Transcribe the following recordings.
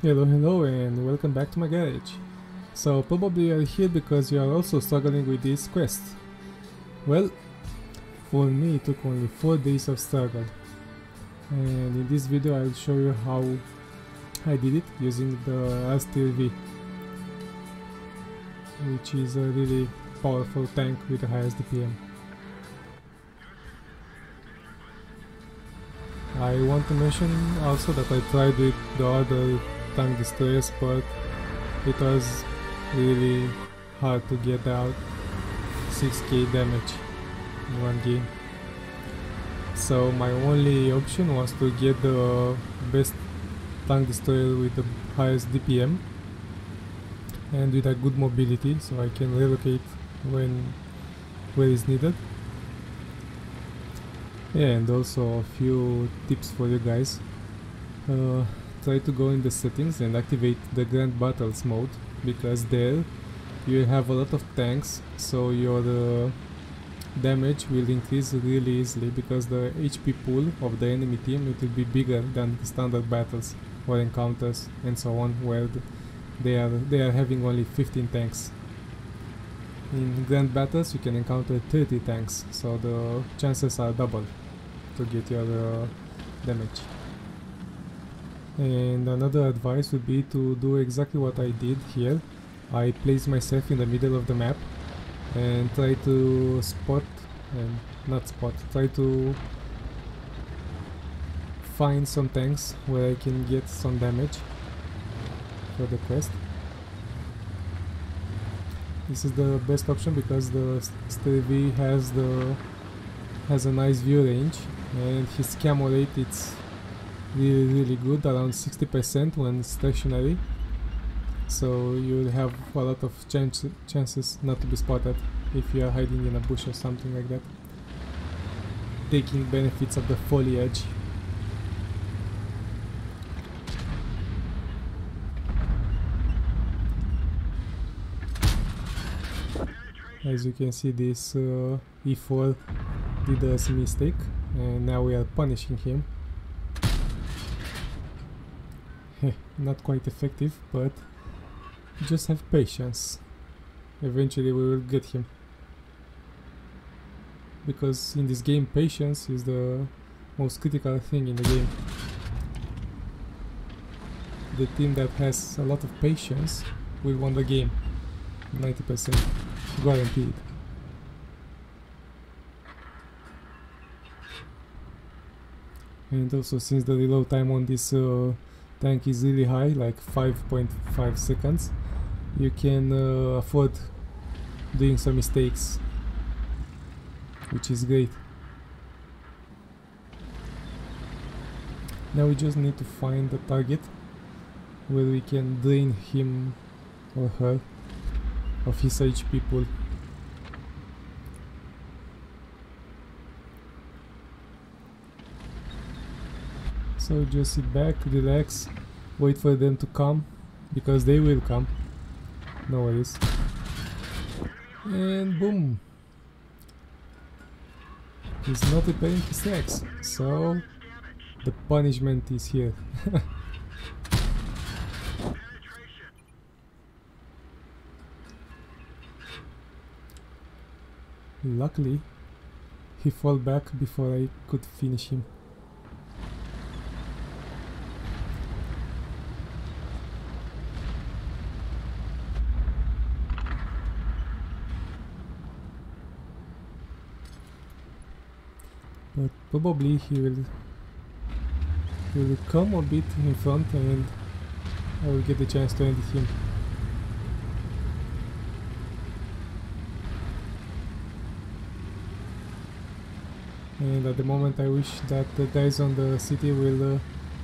Hello and welcome back to my garage. So probably you are here because you are also struggling with this quest. Well, for me it took only 4 days of struggle, and in this video I'll show you how I did it using the RSTLV, which is a really powerful tank with the highest DPM. I want to mention also that I tried with the other tank destroyers, but it was really hard to get out 6k damage in one game. So my only option was to get the best tank destroyer with the highest DPM and with a good mobility, so I can relocate where is needed. Yeah, and also a few tips for you guys. Try to go in the settings and activate the Grand Battles mode, because there you have a lot of tanks, so your damage will increase really easily, because the HP pool of the enemy team it will be bigger than the standard battles or encounters and so on, where they are having only 15 tanks. In Grand Battles you can encounter 30 tanks, so the chances are double to get your damage. And another advice would be to do exactly what I did here. I placed myself in the middle of the map and try to try to find some tanks where I can get some damage for the quest. This is the best option because the STLV has a nice view range, and his camo rate it's really good, around 60% when stationary, so you'll have a lot of chances not to be spotted if you are hiding in a bush or something like that, taking benefits of the foliage. As you can see, this E4 did a mistake, and now we are punishing him. Not quite effective, but just have patience. Eventually we will get him, because in this game patience is the most critical thing in the game. The team that has a lot of patience will win the game, 90% guaranteed. And also, since the reload time on this tank is really high, like 5.5 seconds, you can afford doing some mistakes, which is great. Now we just need to find the target where we can drain him or her of his HP pool. So just sit back, relax, wait for them to come, because they will come, no worries. And boom! He's not repairing his tracks, so the punishment is here. Luckily, he fell back before I could finish him. But probably he will come a bit in front, and I will get the chance to end him. And at the moment I wish that the guys on the city will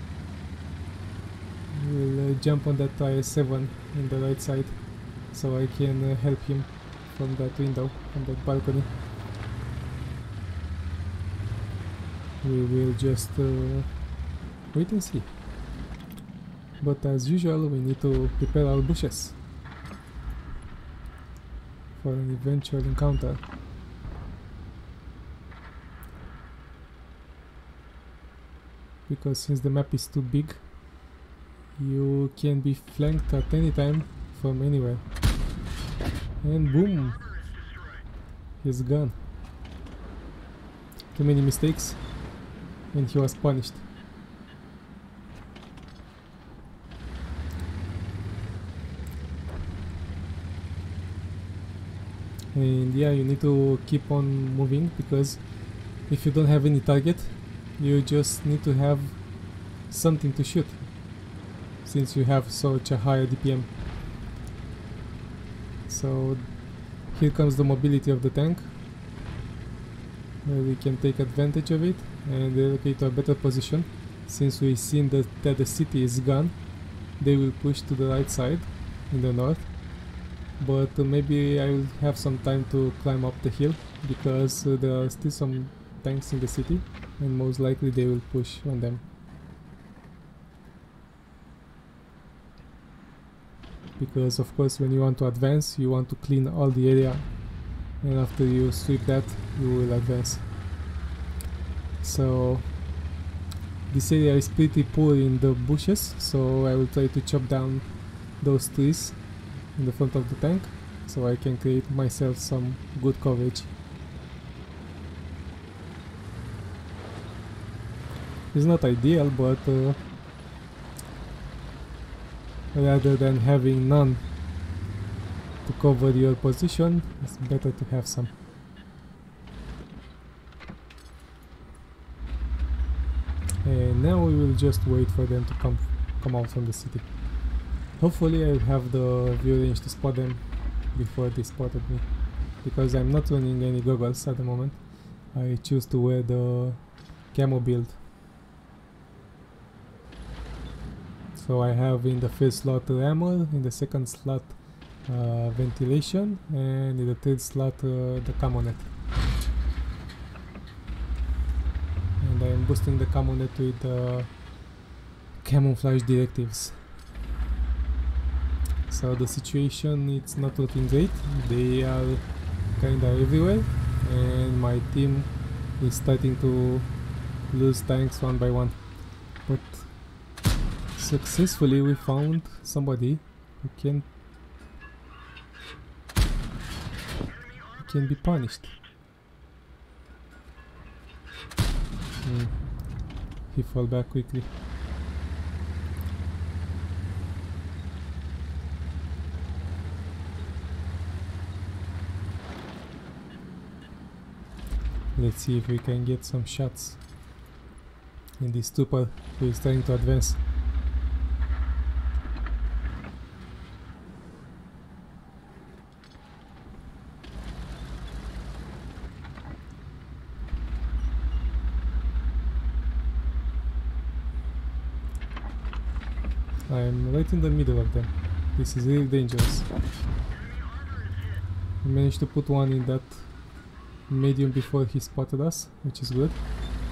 jump on that IS-7 in the right side, so I can help him from that window, from that balcony. We will just wait and see. But as usual, we need to prepare our bushes for an eventual encounter. Because since the map is too big, you can be flanked at any time from anywhere. And boom! He's gone. Too many mistakes, and he was punished. And yeah, you need to keep on moving, because if you don't have any target, you just need to have something to shoot, since you have such a high DPM. So here comes the mobility of the tank, where we can take advantage of it and relocate to a better position. Since we've seen that the city is gone, they will push to the right side in the north. But maybe I will have some time to climb up the hill, because there are still some tanks in the city, and most likely they will push on them. Because of course when you want to advance, you want to clean all the area, and after you sweep that, you will advance. So this area is pretty poor in the bushes, so I will try to chop down those trees in the front of the tank, so I can create myself some good coverage. It's not ideal, but rather than having none to cover your position, it's better to have some. And now we will just wait for them to come out from the city. Hopefully I will have the view range to spot them before they spotted me, because I'm not running any goggles at the moment. I choose to wear the camo build. So I have in the first slot armor, in the second slot ventilation, and in the third slot the camo net. And I'm boosting the camo net with camouflage directives. So the situation, it's not looking great. They are kinda everywhere, and my team is starting to lose tanks one by one. But successfully we found somebody who can be punished. He fell back quickly. Let's see if we can get some shots in this trooper who is trying to advance. I'm right in the middle of them. This is really dangerous. We managed to put one in that medium before he spotted us, which is good.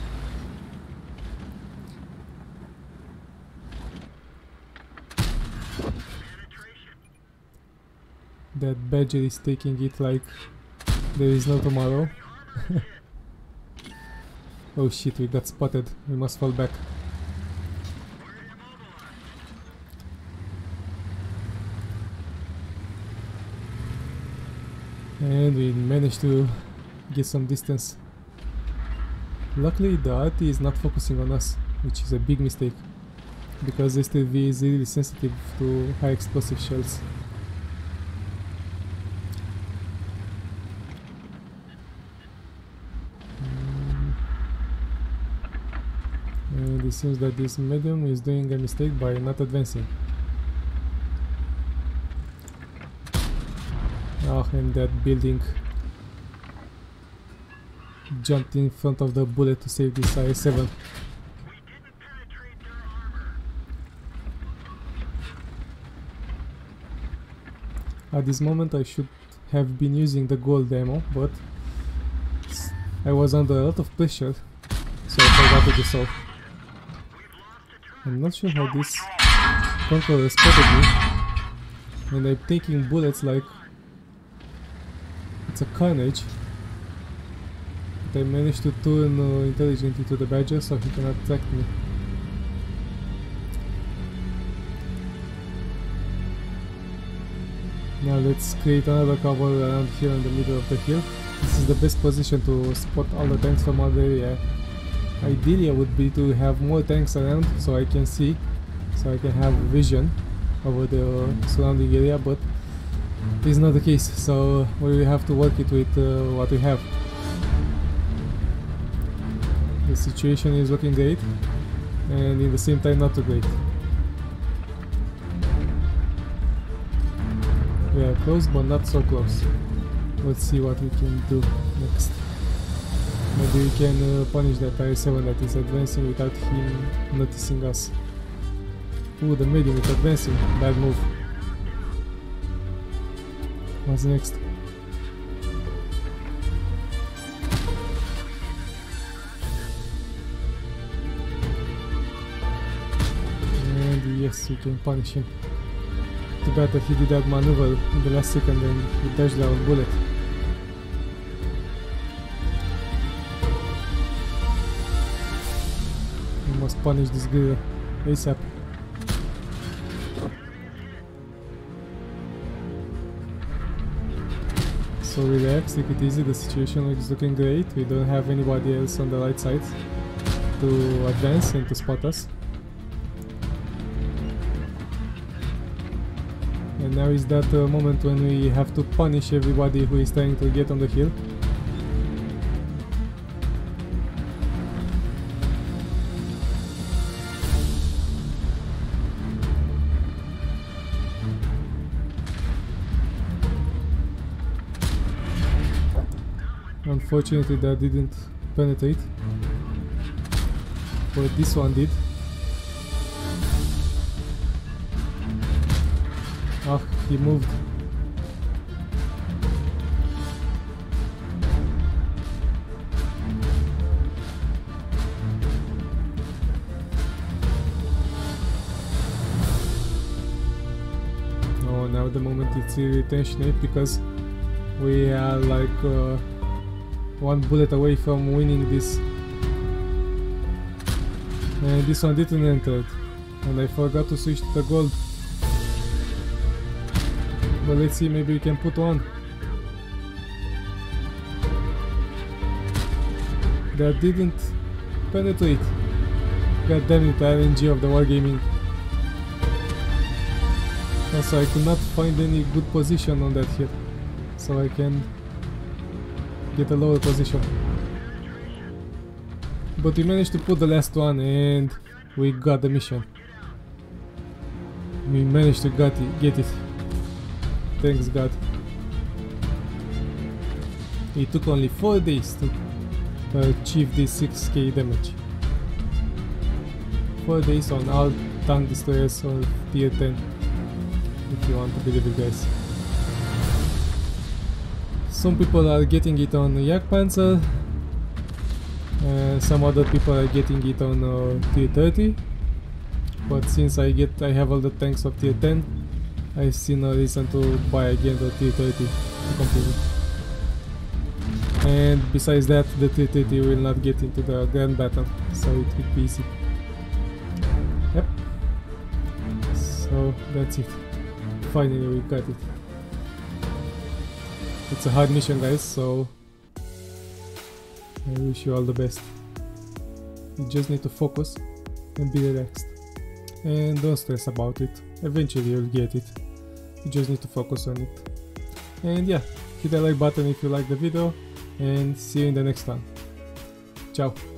That badger is taking it like there is no tomorrow. Oh shit, we got spotted. We must fall back. And we managed to get some distance. Luckily the RT is not focusing on us, which is a big mistake, because STV is really sensitive to high explosive shells. And it seems that this medium is doing a mistake by not advancing. Oh, and that building jumped in front of the bullet to save this IS-7. At this moment I should have been using the gold ammo, but I was under a lot of pressure, so I forgot to do so. I'm not sure how this conqueror spotted me, and I'm taking bullets like it's a carnage. But I managed to turn intelligently to the badger so he cannot track me. Now let's create another cover around here in the middle of the hill. This is the best position to spot all the tanks from all the area. Ideally would be to have more tanks around so I can see, so I can have vision over the surrounding area, but it's not the case, so we will have to work it with what we have. The situation is looking great, and in the same time not too great. We are close, but not so close. Let's see what we can do next. Maybe we can punish that IS-7 that is advancing without him noticing us. Ooh, the medium is advancing. Bad move. What's next? And yes, we can punish him. Too bad that he did that maneuver in the last second and we dodged our bullet. We must punish this guy ASAP. So relax, take it easy, the situation is looking great. We don't have anybody else on the right side to advance and to spot us. And now is that moment when we have to punish everybody who is trying to get on the hill. Unfortunately that didn't penetrate, but this one did. Ah, he moved. Oh, now the moment it's tensionate because we are like one bullet away from winning this. And this one didn't enter, and I forgot to switch to the gold. But let's see, maybe we can put one. That didn't penetrate. God damn it, RNG of the Wargaming. Also, I could not find any good position on that hit, so I can get a lower position. But we managed to put the last one and we got the mission. We managed to get it. Thanks God. It took only 4 days to achieve this 6k damage. 4 days on all tank destroyers or tier 10, if you want to believe it, guys. Some people are getting it on Jagdpanzer, some other people are getting it on tier 30, but since I have all the tanks of tier 10, I see no reason to buy again the tier 30 to complete it. And besides that, the tier 30 will not get into the grand battle, so it will be easy. Yep. So that's it. Finally we got it. It's a hard mission, guys, so I wish you all the best. You just need to focus and be relaxed. And don't stress about it. Eventually you'll get it. You just need to focus on it. And yeah, hit the like button if you like the video, and see you in the next one. Ciao.